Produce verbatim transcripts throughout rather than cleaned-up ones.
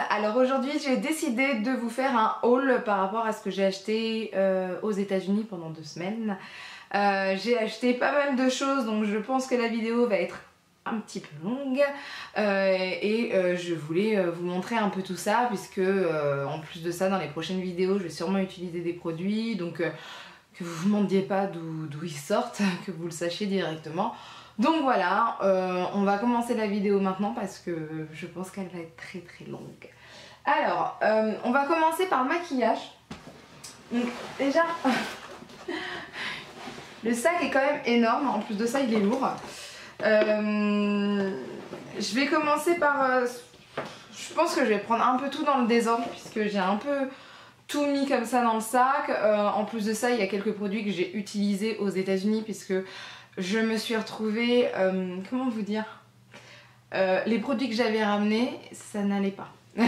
Alors aujourd'hui j'ai décidé de vous faire un haul par rapport à ce que j'ai acheté euh, aux États-Unis pendant deux semaines. Euh, j'ai acheté pas mal de choses, donc je pense que la vidéo va être un petit peu longue euh, et euh, je voulais euh, vous montrer un peu tout ça, puisque euh, en plus de ça, dans les prochaines vidéos je vais sûrement utiliser des produits, donc euh, que vous ne vous demandiez pas d'où ils sortent, que vous le sachiez directement. Donc voilà, euh, on va commencer la vidéo maintenant parce que je pense qu'elle va être très très longue. Alors, euh, on va commencer par le maquillage. Donc déjà, le sac est quand même énorme, en plus de ça il est lourd. Euh, je vais commencer par... Euh, je pense que je vais prendre un peu tout dans le désordre puisque j'ai un peu tout mis comme ça dans le sac. Euh, en plus de ça, il y a quelques produits que j'ai utilisés aux États-Unis puisque je me suis retrouvée... Euh, comment vous dire euh, les produits que j'avais ramenés, ça n'allait pas.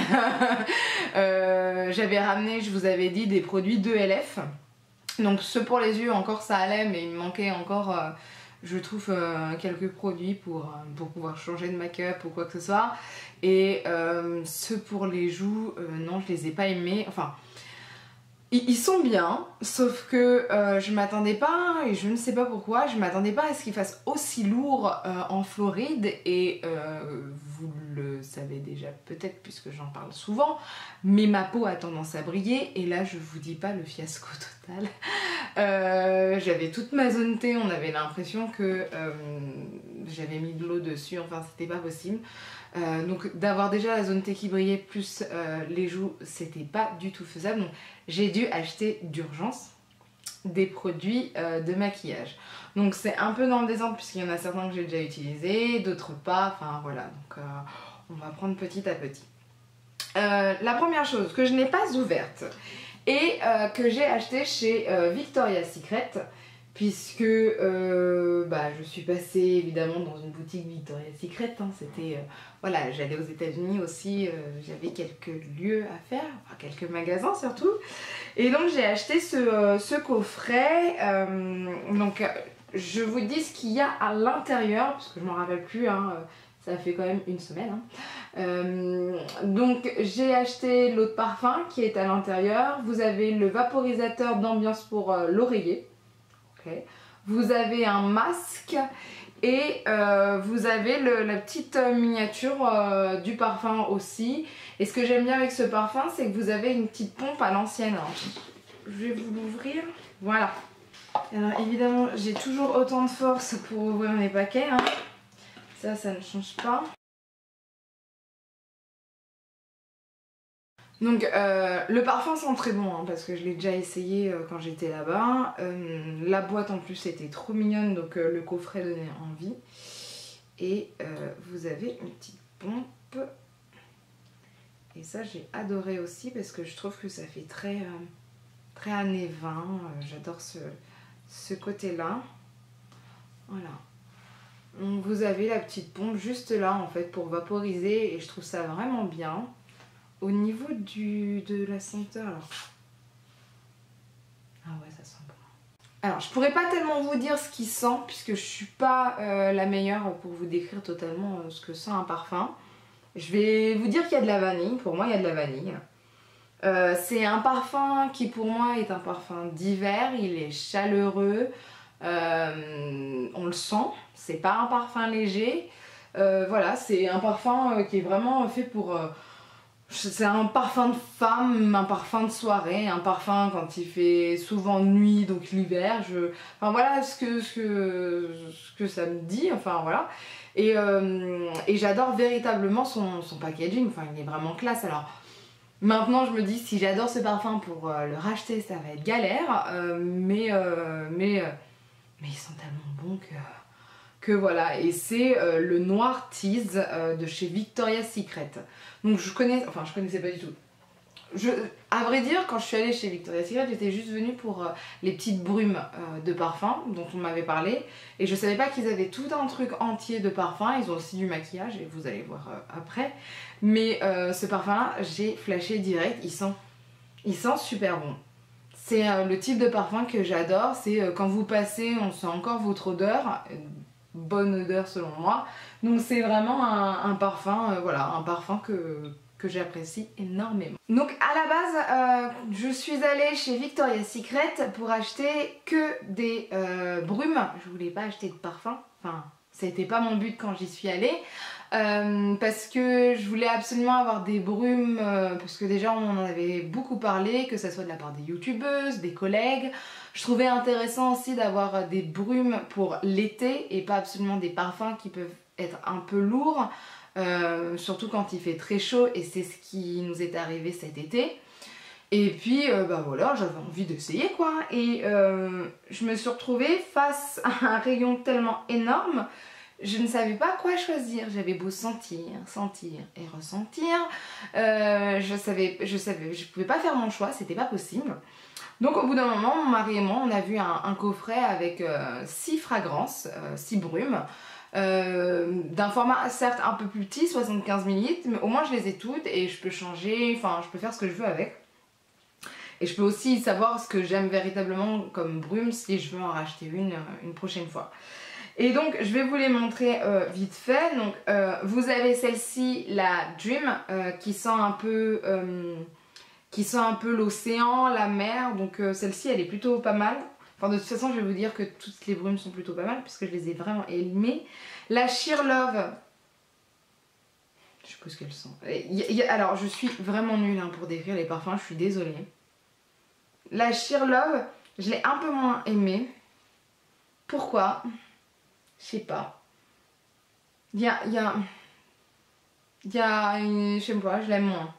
euh, j'avais ramené, je vous avais dit, des produits de L F. Donc ceux pour les yeux encore ça allait, mais il me manquait encore... Euh, je trouve euh, quelques produits pour, euh, pour pouvoir changer de make-up ou quoi que ce soit. Et euh, ceux pour les joues, euh, non, je les ai pas aimés. Enfin, ils, ils sont bien, sauf que euh, je m'attendais pas, et je ne sais pas pourquoi, je m'attendais pas à ce qu'ils fassent aussi lourd euh, en Floride. Et euh, vous le savez déjà peut-être puisque j'en parle souvent, mais ma peau a tendance à briller. Et là, je vous dis pas le fiasco total. Euh, j'avais toute ma zone T, on avait l'impression que euh, j'avais mis de l'eau dessus, enfin c'était pas possible. Euh, donc d'avoir déjà la zone T qui brillait plus euh, les joues, c'était pas du tout faisable. Donc j'ai dû acheter d'urgence des produits euh, de maquillage. Donc c'est un peu dans le désordre puisqu'il y en a certains que j'ai déjà utilisés, d'autres pas, enfin voilà. Donc euh, on va prendre petit à petit. Euh, la première chose que je n'ai pas ouverte et euh, que j'ai acheté chez euh, Victoria's Secret, puisque euh, bah, je suis passée évidemment dans une boutique Victoria's Secret, hein, c'était, euh, voilà, j'allais aux États-Unis aussi, euh, j'avais quelques lieux à faire, enfin quelques magasins surtout, et donc j'ai acheté ce, euh, ce coffret. Euh, donc je vous dis ce qu'il y a à l'intérieur, parce que je ne m'en rappelle plus, hein, ça fait quand même une semaine. Hein. Euh, donc j'ai acheté l'eau de parfum qui est à l'intérieur. Vous avez le vaporisateur d'ambiance pour euh, l'oreiller. Okay. Vous avez un masque et euh, vous avez le, la petite miniature euh, du parfum aussi. Et ce que j'aime bien avec ce parfum, c'est que vous avez une petite pompe à l'ancienne. Je vais vous l'ouvrir. Voilà. Alors évidemment, j'ai toujours autant de force pour ouvrir mes paquets. Hein. Ça, ça ne change pas. Donc euh, le parfum sent très bon, hein, parce que je l'ai déjà essayé euh, quand j'étais là-bas. Euh, la boîte en plus était trop mignonne, donc euh, le coffret donnait envie. Et euh, vous avez une petite pompe. Et ça j'ai adoré aussi parce que je trouve que ça fait très, euh, très années vingt. Euh, J'adore ce, ce côté-là. Voilà. Donc vous avez la petite pompe juste là en fait pour vaporiser et je trouve ça vraiment bien. Au niveau du, de la senteur, alors... Ah ouais, ça sent bon. Alors je pourrais pas tellement vous dire ce qu'il sent puisque je suis pas euh, la meilleure pour vous décrire totalement euh, ce que sent un parfum. Je vais vous dire qu'il y a de la vanille, pour moi il y a de la vanille. Euh, c'est un parfum qui pour moi est un parfum d'hiver, il est chaleureux. Euh, on le sent, c'est pas un parfum léger, euh, voilà, c'est un parfum euh, qui est vraiment fait pour, euh, c'est un parfum de femme, un parfum de soirée, un parfum quand il fait souvent nuit, donc l'hiver, je... enfin voilà ce que, ce, que, ce que ça me dit, enfin voilà, et, euh, et j'adore véritablement son, son packaging, enfin il est vraiment classe. Alors maintenant je me dis si j'adore ce parfum pour euh, le racheter ça va être galère, euh, mais, euh, mais euh, mais ils sont tellement bons que, que voilà. Et c'est euh, le Noir Tease euh, de chez Victoria's Secret. Donc je connais, enfin je connaissais pas du tout. Je, à vrai dire, quand je suis allée chez Victoria's Secret, j'étais juste venue pour euh, les petites brumes euh, de parfum dont on m'avait parlé. Et je savais pas qu'ils avaient tout un truc entier de parfum. Ils ont aussi du maquillage et vous allez voir euh, après. Mais euh, ce parfum là, j'ai flashé direct, il sent, il sent super bon. C'est euh, le type de parfum que j'adore, c'est euh, quand vous passez, on sent encore votre odeur, euh, bonne odeur selon moi. Donc c'est vraiment un, un parfum, euh, voilà, un parfum que, que j'apprécie énormément. Donc à la base, euh, je suis allée chez Victoria's Secret pour acheter que des euh, brumes. Je voulais pas acheter de parfum, enfin c'était pas mon but quand j'y suis allée. Euh, parce que je voulais absolument avoir des brumes, euh, parce que déjà on en avait beaucoup parlé, que ce soit de la part des youtubeuses, des collègues. Je trouvais intéressant aussi d'avoir des brumes pour l'été et pas absolument des parfums qui peuvent être un peu lourds. Euh, surtout quand il fait très chaud, et c'est ce qui nous est arrivé cet été. Et puis euh, bah voilà, j'avais envie d'essayer quoi, et euh, je me suis retrouvée face à un rayon tellement énorme, je ne savais pas quoi choisir. J'avais beau sentir, sentir et ressentir, euh, je savais, je savais, je pouvais pas faire mon choix, c'était pas possible. Donc au bout d'un moment, mon mari et moi, on a vu un, un coffret avec six euh, fragrances, six euh, brumes. Euh, d'un format certes un peu plus petit, soixante-quinze millilitres, mais au moins je les ai toutes et je peux changer, enfin je peux faire ce que je veux avec. Et je peux aussi savoir ce que j'aime véritablement comme brume si je veux en racheter une une prochaine fois. Et donc je vais vous les montrer euh, vite fait. Donc euh, vous avez celle-ci, la Dream, euh, qui sent un peu euh, qui sent un peu l'océan, la mer. Donc euh, celle-ci elle est plutôt pas mal. Enfin de toute façon je vais vous dire que toutes les brumes sont plutôt pas mal puisque je les ai vraiment aimées. La Sheer Love, je sais pas ce qu'elles sont. Alors je suis vraiment nulle hein, pour décrire les parfums, je suis désolée. La Sheer Love, je l'ai un peu moins aimée. Pourquoi? Je sais pas. Il y a... Il y a... Il y a une... Je sais pas, je l'aime moins.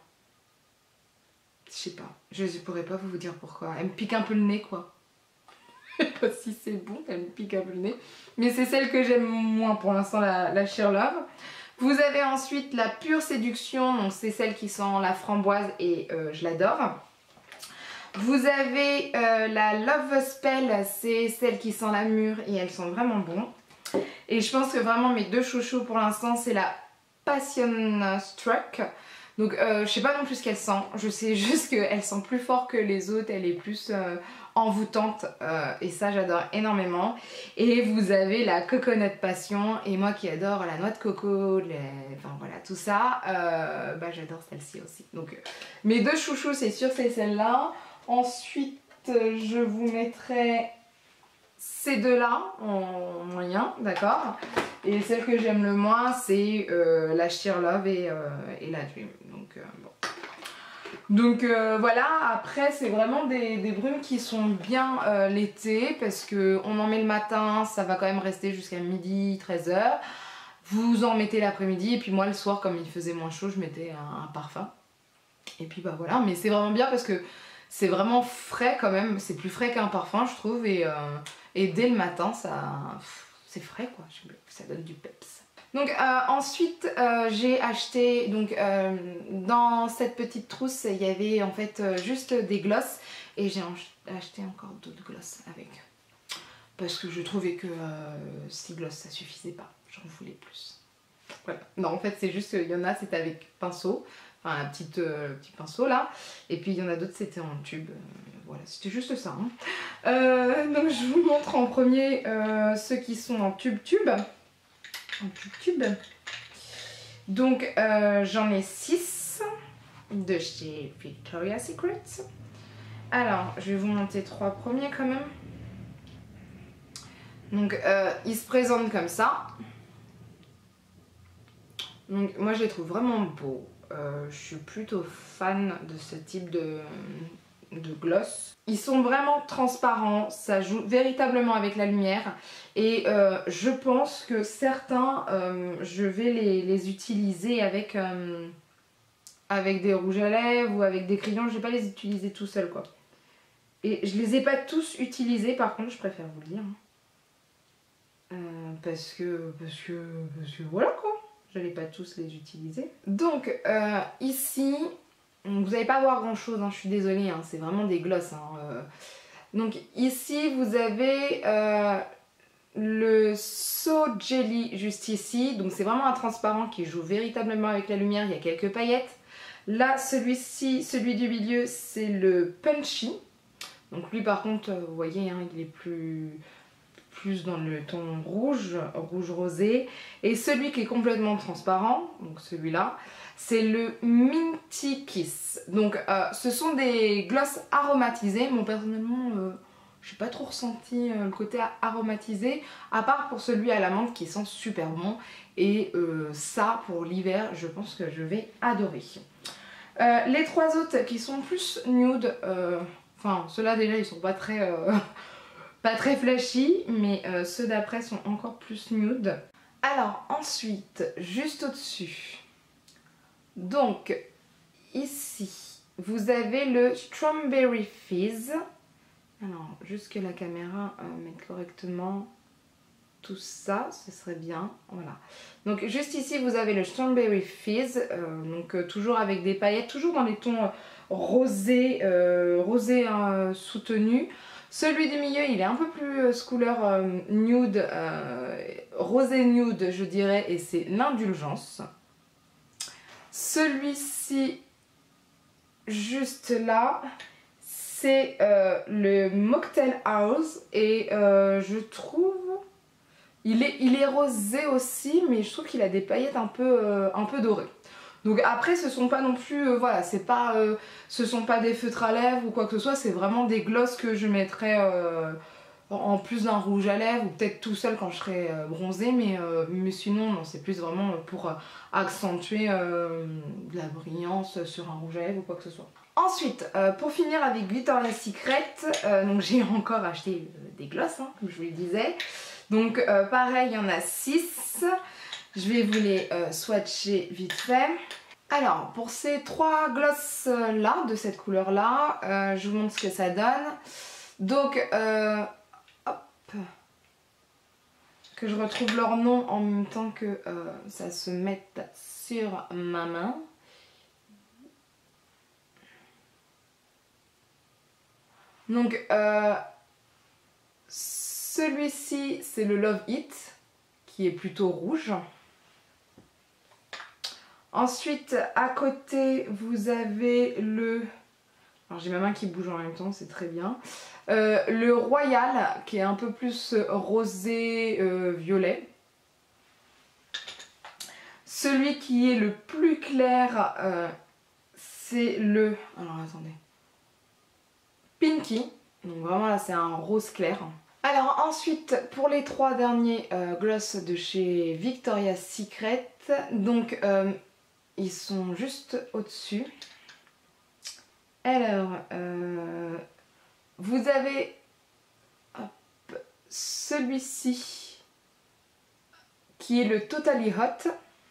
Je sais pas. Je ne pourrais pas vous dire pourquoi. Elle me pique un peu le nez quoi. Je sais pas si c'est bon, elle me pique un peu le nez. Mais c'est celle que j'aime moins pour l'instant, la, la Sheer Love. Vous avez ensuite la Pure Séduction, donc c'est celle qui sent la framboise et euh, je l'adore. Vous avez euh, la Love Spell, c'est celle qui sent la mûre et elles sont vraiment bonnes. Et je pense que vraiment mes deux chouchous pour l'instant c'est la Passion Struck. Donc euh, je sais pas non plus ce qu'elle sent, je sais juste qu'elle sent plus fort que les autres, elle est plus euh, envoûtante euh, et ça j'adore énormément. Et vous avez la Coconut Passion, et moi qui adore la noix de coco, les... enfin voilà tout ça, euh, bah j'adore celle-ci aussi. Donc euh, mes deux chouchous c'est sûr c'est celle-là. Ensuite je vous mettrai ces deux-là en moyen, d'accord. Et celle que j'aime le moins c'est euh, la Sheer Love et, euh, et la Dream. Donc euh, bon. Donc euh, voilà, après c'est vraiment des, des brumes qui sont bien euh, l'été parce que on en met le matin, ça va quand même rester jusqu'à midi, treize heures. Vous en mettez l'après-midi et puis moi le soir comme il faisait moins chaud je mettais un, un parfum. Et puis bah voilà, mais c'est vraiment bien parce que c'est vraiment frais quand même, c'est plus frais qu'un parfum je trouve et, euh, et dès le matin ça c'est frais quoi, ça donne du peps. Donc euh, ensuite euh, j'ai acheté, donc euh, dans cette petite trousse il y avait en fait euh, juste des glosses et j'ai acheté encore d'autres glosses avec. Parce que je trouvais que euh, six glosses ça suffisait pas, j'en voulais plus. Voilà. Non en fait c'est juste, il y en a c'était avec pinceau, enfin un petit, euh, petit pinceau là, et puis il y en a d'autres c'était en tube, euh, voilà c'était juste ça. Hein. Euh, donc je vous montre en premier euh, ceux qui sont en tube tube. En tube tube. Donc euh, j'en ai six de chez Victoria's Secret. Alors je vais vous monter trois premiers quand même. Donc euh, ils se présentent comme ça. Donc moi je les trouve vraiment beaux. Euh, je suis plutôt fan de ce type de, de gloss. Ils sont vraiment transparents, ça joue véritablement avec la lumière et euh, je pense que certains, euh, je vais les, les utiliser avec, euh, avec des rouges à lèvres ou avec des crayons, je vais pas les utiliser tout seul quoi. Et je les ai pas tous utilisés par contre, je préfère vous le dire. Euh, parce que, parce que, parce que voilà quoi. Je n'allais pas tous les utiliser. Donc euh, ici, vous n'allez pas voir grand chose, hein, je suis désolée, hein, c'est vraiment des glosses. Hein, euh. Donc ici vous avez euh, le So Jelly juste ici, donc c'est vraiment un transparent qui joue véritablement avec la lumière, il y a quelques paillettes. Là celui-ci, celui du milieu c'est le Punchy. Donc lui par contre vous voyez hein, il est plus... plus dans le ton rouge, rouge rosé. Et celui qui est complètement transparent, donc celui-là, c'est le Minty Kiss. Donc euh, ce sont des glosses aromatisés. Bon, personnellement, euh, j'ai pas trop ressenti euh, le côté aromatisé, à part pour celui à la menthe qui sent super bon. Et euh, ça, pour l'hiver, je pense que je vais adorer. Euh, les trois autres qui sont plus nude, euh, enfin ceux-là déjà ils sont pas très, euh, pas très flashy, mais euh, ceux d'après sont encore plus nude. Alors ensuite, juste au-dessus, donc ici, vous avez le Strawberry Fizz. Alors juste que la caméra euh, mette correctement tout ça, ce serait bien, voilà. Donc juste ici vous avez le Strawberry Fizz, euh, donc euh, toujours avec des paillettes, toujours dans les tons euh, rosés, euh, rosés euh, soutenus. Celui du milieu il est un peu plus euh, couleur euh, nude, euh, rosé nude je dirais, et c'est l'Indulgence. Celui-ci juste là, c'est euh, le Mocktail House, et euh, je trouve... Il est, il est rosé aussi, mais je trouve qu'il a des paillettes un peu, euh, un peu dorées. Donc après, ce sont pas non plus, euh, voilà, c'est pas, euh, ce sont pas des feutres à lèvres ou quoi que ce soit, c'est vraiment des glosses que je mettrais euh, en plus d'un rouge à lèvres, ou peut-être tout seul quand je serai euh, bronzée, mais, euh, mais sinon, non, c'est plus vraiment pour euh, accentuer euh, de la brillance sur un rouge à lèvres ou quoi que ce soit. Ensuite, euh, pour finir avec Victoria's Secret, euh, donc j'ai encore acheté euh, des glosses, hein, comme je vous le disais. Donc euh, pareil, il y en a six. Je vais vous les euh, swatcher vite fait. Alors, pour ces trois glosses là, de cette couleur là, euh, je vous montre ce que ça donne. Donc, euh, hop, que je retrouve leur nom en même temps que euh, ça se mette sur ma main. Donc, euh, celui-ci, c'est le Love It, qui est plutôt rouge. Ensuite, à côté, vous avez le... Alors, j'ai ma main qui bouge en même temps, c'est très bien. Euh, le Royal, qui est un peu plus rosé, euh, violet. Celui qui est le plus clair, euh, c'est le... Alors, attendez. Pinky. Donc, vraiment, là, c'est un rose clair. Alors ensuite, pour les trois derniers euh, gloss de chez Victoria's Secret, donc euh, ils sont juste au-dessus. Alors, euh, vous avez celui-ci qui est le Totally Hot.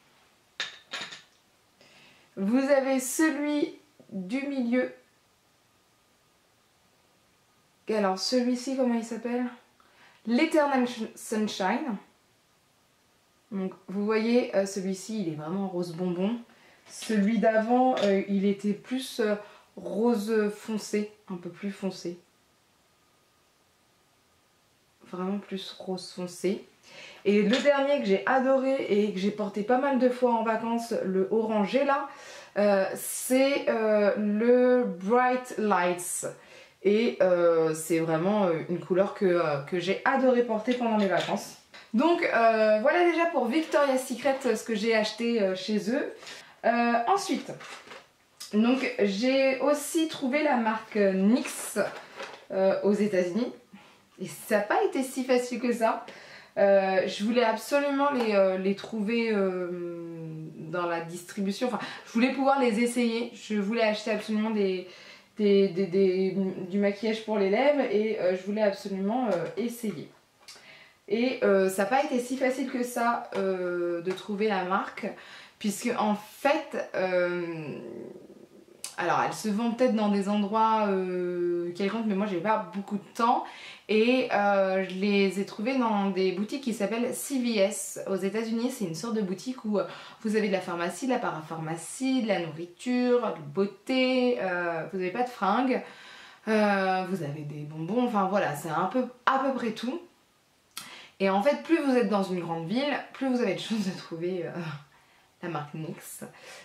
Vous avez celui du milieu. Alors celui-ci, comment il s'appelle ? L'Eternal Sunshine. Donc vous voyez, euh, celui-ci il est vraiment rose bonbon. Celui d'avant euh, il était plus euh, rose foncé, un peu plus foncé. Vraiment plus rose foncé. Et le dernier que j'ai adoré et que j'ai porté pas mal de fois en vacances, le orangé là, euh, c'est euh, le Bright Lights. Et euh, c'est vraiment une couleur que, euh, que j'ai adoré porter pendant mes vacances. Donc euh, voilà déjà pour Victoria's Secret ce que j'ai acheté euh, chez eux. Euh, ensuite, donc j'ai aussi trouvé la marque N Y X euh, aux États-Unis. Et ça n'a pas été si facile que ça. Euh, je voulais absolument les, euh, les trouver euh, dans la distribution. Enfin, je voulais pouvoir les essayer. Je voulais acheter absolument des... Des, des, des, du maquillage pour les lèvres et euh, je voulais absolument euh, essayer. Et euh, ça n'a pas été si facile que ça euh, de trouver la marque, puisque en fait, euh, alors elle se vend peut-être dans des endroits euh, quelconques, mais moi j'ai pas beaucoup de temps. Et euh, je les ai trouvés dans des boutiques qui s'appellent C V S aux États-Unis. C'est une sorte de boutique où vous avez de la pharmacie, de la parapharmacie, de la nourriture, de la beauté, euh, vous n'avez pas de fringues, euh, vous avez des bonbons, enfin voilà, c'est un peu à peu près tout. Et en fait, plus vous êtes dans une grande ville, plus vous avez de chances de trouver euh, la marque N Y X.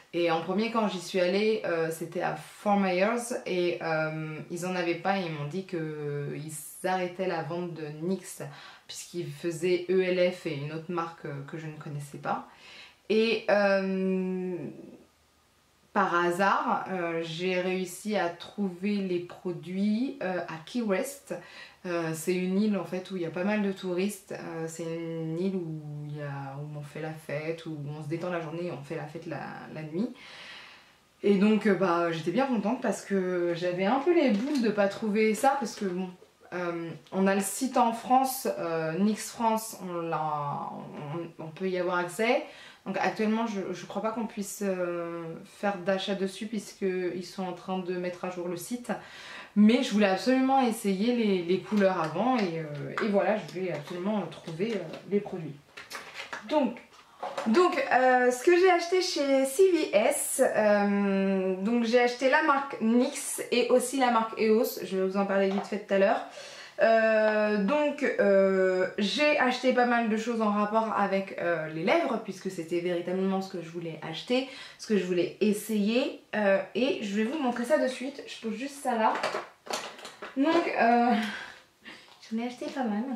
Et en premier, quand j'y suis allée, euh, c'était à Fort Myers et euh, ils en avaient pas et ils m'ont dit qu'ils arrêtaient la vente de N Y X puisqu'ils faisaient E L F et une autre marque que je ne connaissais pas. Et euh, par hasard, euh, j'ai réussi à trouver les produits euh, à Key West. Euh, c'est une île en fait où il y a pas mal de touristes. Euh, c'est une île où, il y a, où on fait la fête, où on se détend la journée et on fait la fête la, la nuit. Et donc euh, bah, j'étais bien contente parce que j'avais un peu les boules de pas trouver ça parce que bon, euh, on a le site en France, euh, N Y X France, on, on, on peut y avoir accès. Donc actuellement je, je crois pas qu'on puisse euh, faire d'achat dessus puisqu'ils sont en train de mettre à jour le site. Mais je voulais absolument essayer les, les couleurs avant et, euh, et voilà, je voulais absolument trouver euh, les produits. Donc, donc euh, ce que j'ai acheté chez C V S, euh, donc j'ai acheté la marque N Y X et aussi la marque E O S, je vais vous en parler vite fait tout à l'heure. Euh, donc euh, j'ai acheté pas mal de choses en rapport avec euh, les lèvres puisque c'était véritablement ce que je voulais acheter, ce que je voulais essayer euh, et je vais vous montrer ça de suite. Je pose juste ça là. Donc euh, j'en ai acheté pas mal.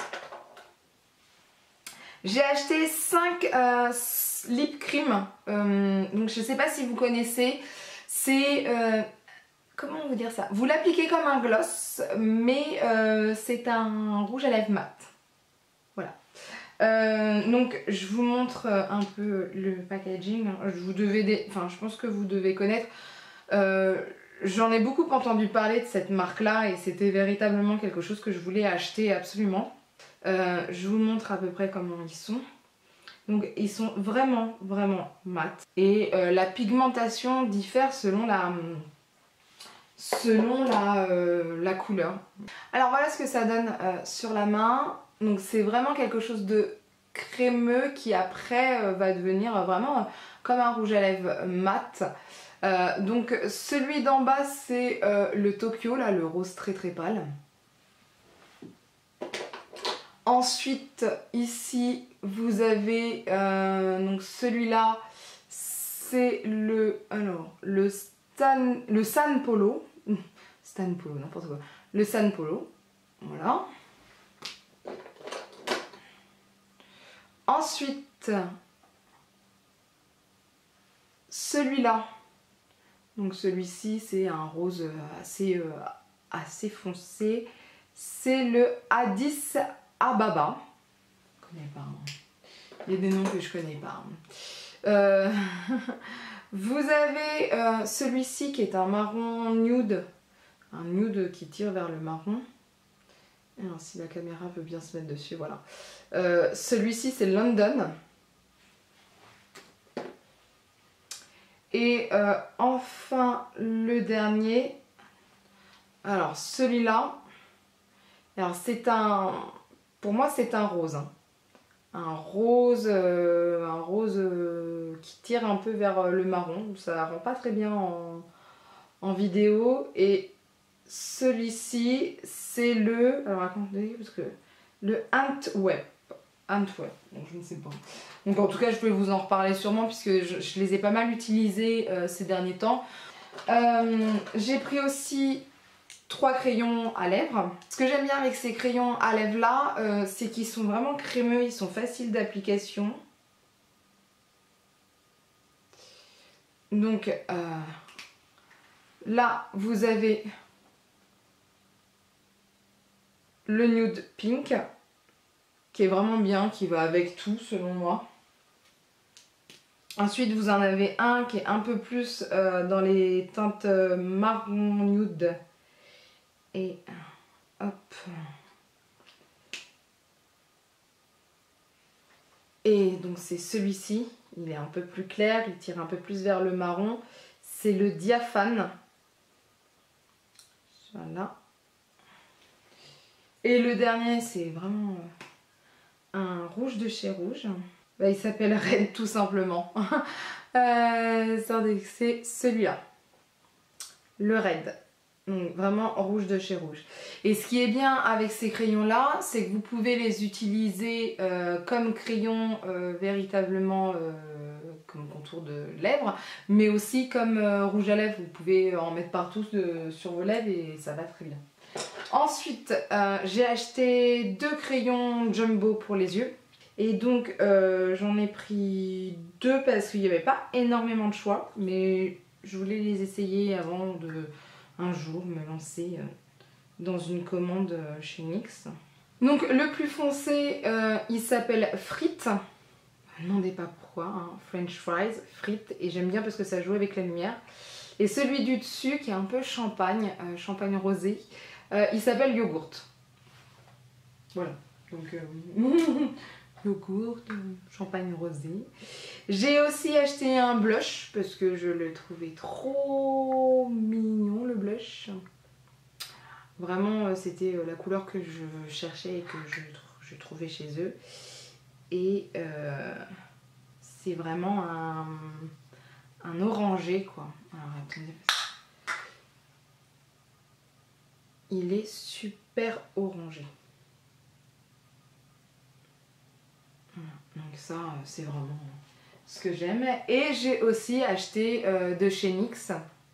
J'ai acheté cinq euh, lip cream, euh, donc je sais pas si vous connaissez, c'est... Euh, comment vous dire ça? Vous l'appliquez comme un gloss, mais euh, c'est un rouge à lèvres mat. Voilà. Euh, donc je vous montre un peu le packaging. Je vous devez des... enfin, je pense que vous devez connaître. Euh, J'en ai beaucoup entendu parler de cette marque-là et c'était véritablement quelque chose que je voulais acheter absolument. Euh, je vous montre à peu près comment ils sont. Donc ils sont vraiment vraiment mat et euh, la pigmentation diffère selon la selon la, euh, la couleur. Alors voilà ce que ça donne euh, sur la main. Donc c'est vraiment quelque chose de crémeux qui après euh, va devenir vraiment euh, comme un rouge à lèvres mat. Euh, donc celui d'en bas c'est euh, le Tokyo, là le rose très très pâle. Ensuite ici vous avez euh, donc celui-là c'est le alors le Stan, le San Polo, Stan Polo, n'importe quoi, le San Polo, voilà. Ensuite, celui-là, donc celui-ci c'est un rose assez, euh, assez foncé, c'est le Addis Ababa. Je connais pas, hein. Il y a des noms que je connais pas. Hein. Euh... Vous avez euh, celui-ci qui est un marron nude, un nude qui tire vers le marron. Alors si la caméra peut bien se mettre dessus, voilà. Euh, celui-ci c'est London. Et euh, enfin le dernier, alors celui-là, alors c'est un, pour moi c'est un rose. Hein. Un rose, euh, un rose euh, qui tire un peu vers le marron. Ça rend pas très bien en, en vidéo. Et celui-ci, c'est le... Alors attendez, parce que... Le Antwerp. Antwerp, donc je ne sais pas. Donc en tout cas, je peux vous en reparler sûrement puisque je, je les ai pas mal utilisés euh, ces derniers temps. Euh, J'ai pris aussi... trois crayons à lèvres. Ce que j'aime bien avec ces crayons à lèvres là, euh, c'est qu'ils sont vraiment crémeux, ils sont faciles d'application. Donc euh, là vous avez le nude pink qui est vraiment bien, qui va avec tout selon moi. Ensuite vous en avez un qui est un peu plus euh, dans les teintes euh, marron nude. Et hop. Et donc c'est celui-ci, il est un peu plus clair, il tire un peu plus vers le marron. C'est le Diaphane. Voilà. Et le dernier, c'est vraiment un rouge de chez Rouge. Bah, il s'appelle Red tout simplement. euh, c'est celui-là. Le Red. Donc vraiment rouge de chez Rouge. Et ce qui est bien avec ces crayons là, c'est que vous pouvez les utiliser euh, comme crayons euh, véritablement euh, comme contour de lèvres, mais aussi comme euh, rouge à lèvres. Vous pouvez en mettre partout de, sur vos lèvres et ça va très bien. Ensuite, euh, j'ai acheté deux crayons Jumbo pour les yeux. Et donc, euh, j'en ai pris deux parce qu'il n'y avait pas énormément de choix. Mais je voulais les essayer avant de un jour me lancer euh, dans une commande euh, chez N Y X. Donc, le plus foncé, euh, il s'appelle Frites. Ne demandez pas pourquoi, hein. French fries, frites. Et j'aime bien parce que ça joue avec la lumière. Et celui du dessus, qui est un peu champagne, euh, champagne rosé. Euh, il s'appelle Yogourt. Voilà. Donc, euh, yogourt, champagne rosé. J'ai aussi acheté un blush parce que je le trouvais trop mignon, le blush. Vraiment, euh, c'était la couleur que je cherchais et que je, je trouvais chez eux. Et euh, c'est vraiment un, un orangé, quoi. Alors, attendez. Il est super orangé. Voilà. Donc ça, c'est vraiment ce que j'aime. Et j'ai aussi acheté euh, de chez N Y X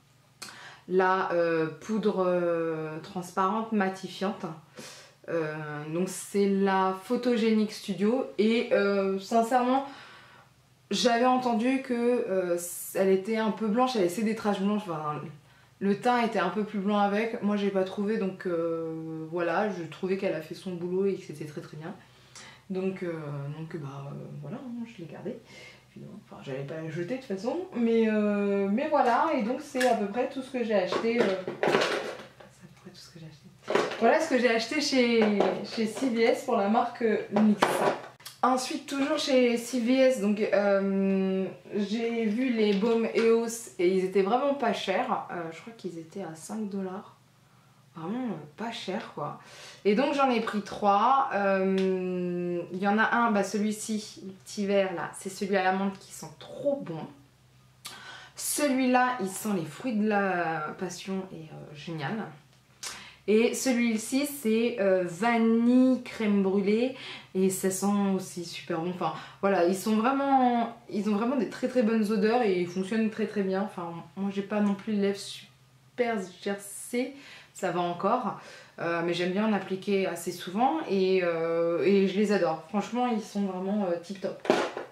la euh, poudre euh, transparente matifiante. Euh, donc c'est la Photogenic Studio. Et euh, sincèrement, j'avais entendu que euh, elle était un peu blanche, elle laissait des taches blanches. Enfin, le teint était un peu plus blanc avec, moi j'ai pas trouvé, donc euh, voilà, je trouvais qu'elle a fait son boulot et que c'était très très bien. Donc, euh, donc bah euh, voilà, je l'ai gardé. Enfin, j'allais pas la jeter de toute façon, mais, euh, mais voilà, et donc c'est à peu près tout ce que j'ai acheté. Euh... C'est à peu près tout ce que j'ai acheté. Voilà ce que j'ai acheté chez, chez C V S pour la marque N Y X. Ensuite, toujours chez C V S, donc euh, j'ai vu les baumes E O S et ils étaient vraiment pas chers. Euh, je crois qu'ils étaient à cinq dollars. Vraiment euh, pas cher, quoi. Et donc j'en ai pris trois. Euh, il y en a un, bah, celui-ci, le petit vert là, c'est celui à l'amande qui sent trop bon. Celui-là, il sent les fruits de la passion et euh, génial. Et celui-ci, c'est euh, vanille crème brûlée et ça sent aussi super bon. Enfin voilà, ils sont vraiment, ils ont vraiment des très très bonnes odeurs et ils fonctionnent très très bien. Enfin moi j'ai pas non plus les lèvres super gercées, ça va encore, euh, mais j'aime bien en appliquer assez souvent et, euh, et je les adore. Franchement, ils sont vraiment euh, tip top.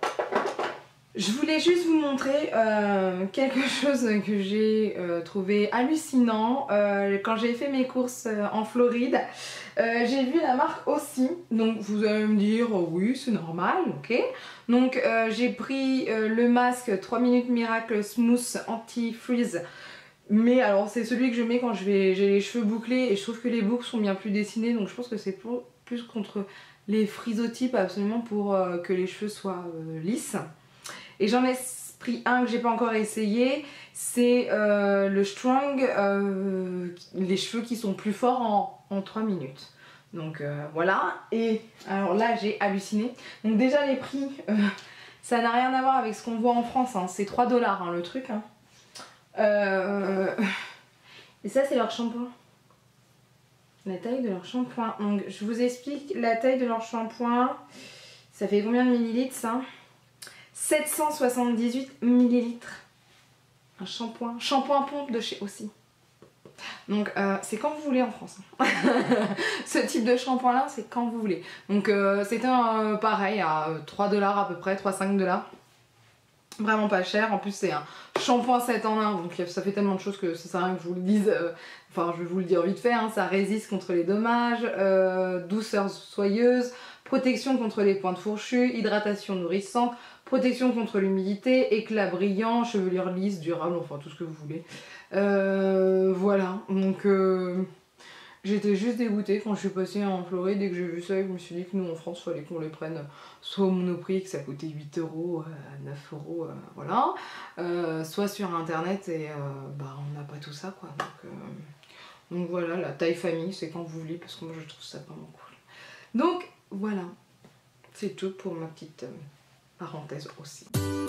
Je voulais juste vous montrer euh, quelque chose que j'ai euh, trouvé hallucinant. Euh, quand j'ai fait mes courses euh, en Floride, euh, j'ai vu la marque aussi. Donc vous allez me dire, oh, oui c'est normal, ok. Donc euh, j'ai pris euh, le masque trois minutes Miracle Smooth Anti-Freeze. Mais alors c'est celui que je mets quand j'ai les cheveux bouclés et je trouve que les boucles sont bien plus dessinées. Donc je pense que c'est plus contre les frisotypes absolument pour euh, que les cheveux soient euh, lisses. Et j'en ai pris un que j'ai pas encore essayé, c'est euh, le Strong, euh, les cheveux qui sont plus forts en, en trois minutes. Donc euh, voilà, et alors là j'ai halluciné. Donc déjà les prix, euh, ça n'a rien à voir avec ce qu'on voit en France, hein. C'est trois dollars hein, le truc. Hein. Euh... Et ça c'est leur shampoing. La taille de leur shampoing. Donc je vous explique la taille de leur shampoing. Ça fait combien de millilitres ça? sept cent soixante-dix-huit millilitres. Un shampoing. Shampoing pompe de chez aussi. Donc euh, c'est quand vous voulez en France. Ce type de shampoing là, c'est quand vous voulez. Donc euh, c'était euh, pareil à trois dollars à peu près, trois à cinq dollars. Vraiment pas cher. En plus c'est un shampoing sept en un. Donc ça fait tellement de choses que ça sert à rien que je vous le dise. Euh, enfin je vais vous le dire vite fait. Hein, ça résiste contre les dommages. Euh, douceur soyeuse. Protection contre les pointes fourchues. Hydratation nourrissante. Protection contre l'humidité, éclat brillant, chevelure lisse, durable, enfin tout ce que vous voulez. Euh, voilà, donc euh, j'étais juste dégoûtée quand je suis passée en Floride et que j'ai vu ça et que je me suis dit que nous en France, il fallait qu'on les prenne soit au Monoprix, que ça coûtait huit euros, neuf euros, euh, voilà. Euh, soit sur internet et euh, bah, on n'a pas tout ça quoi. Donc, euh, donc voilà, la taille famille, c'est quand vous voulez parce que moi je trouve ça vraiment cool. Donc voilà, c'est tout pour ma petite... Euh, parenthèse aussi.